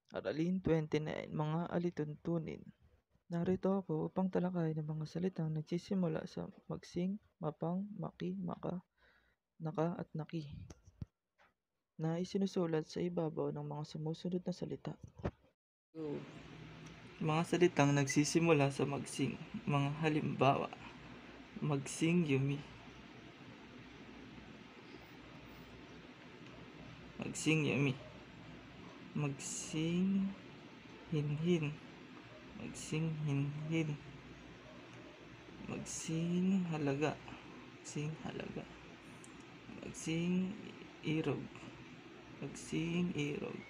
Aralin 29, mga alituntunin. Narito ako upang talakayin ang mga salitang nagsisimula sa magsing, mapang, maki, maka, naka at naki na isinusulat sa ibabaw ng mga sumusunod na salita. Mga salitang nagsisimula sa magsing. Mga halimbawa: magsing yumi, magsing yumi, magsing hinhin, magsing hinhin, magsing halaga, magsing halaga, magsing irog, magsing irog,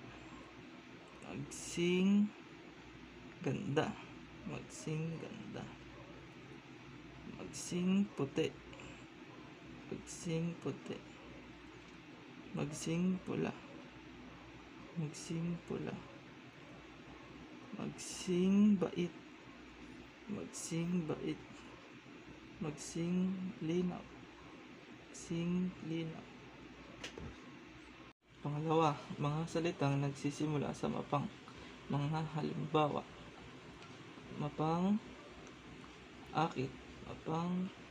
magsing ganda, magsing ganda, magsing puti, magsing puti, magsing pula, magsing pula, magsing bait, magsing bait, magsing linaw, magsing linaw. Pangalawa, mga salitang nagsisimula sa mapang. Mga halimbawa: mapang akit, mapang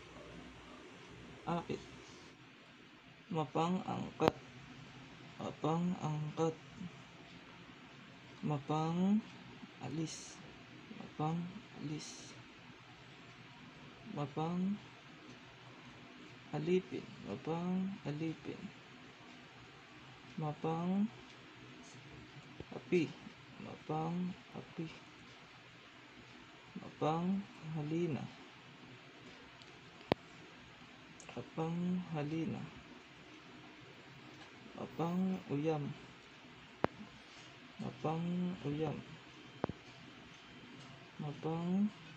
akit, mapang angkat, mapang angkat, mapang alis, mapang alis, mapang alipin, mapang alipin, mapang api, mapang api, mapang halina, mapang halina, mapang uyam, mapang uyam, mapang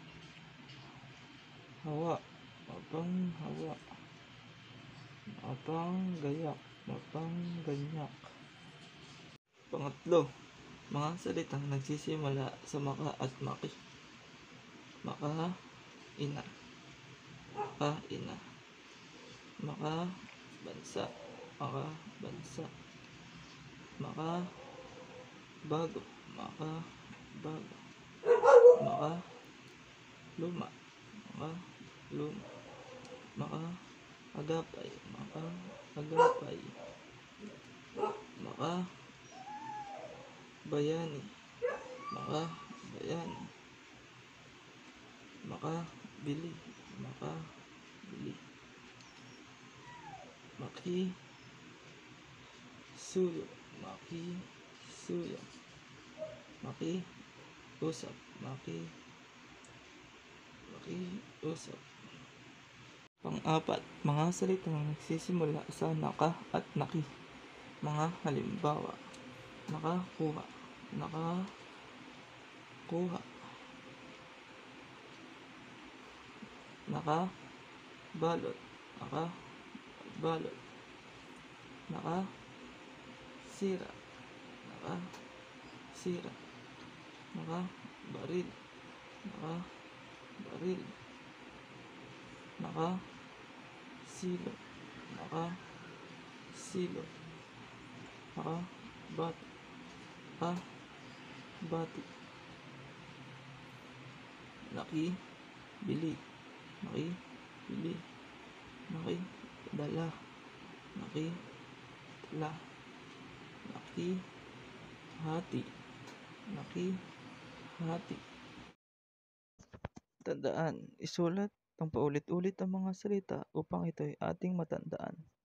hawa, mapang hawa, mapang gayak, mapang ganyak. Pangatlo, mga salitang nagsisimula sa maka at maki. Maka ina, maka ina, maka bansa, maka bansa, maka bago, maka bago, maka luma, maka luma, maka agapay, maka agapay, maka bayani, maka bayani, maka bili, maka bili, maki suyo, maki suyo, maki usap, maki usap. Pang-apat, mga salitang nagsisimula sa naka at naki. Mga halimbawa: nakakuha, nakakuha, nakabalot, nakabalot, nakasira, nakasira, nakabaril, nakabaril, nakasilo, nakasilo, nakabati, nakabati, nakibili, nakibili, nakidala, nakidala, nakihati, nakihati. Tandaan, isulat ng paulit-ulit ang mga salita upang ito'y ating matandaan.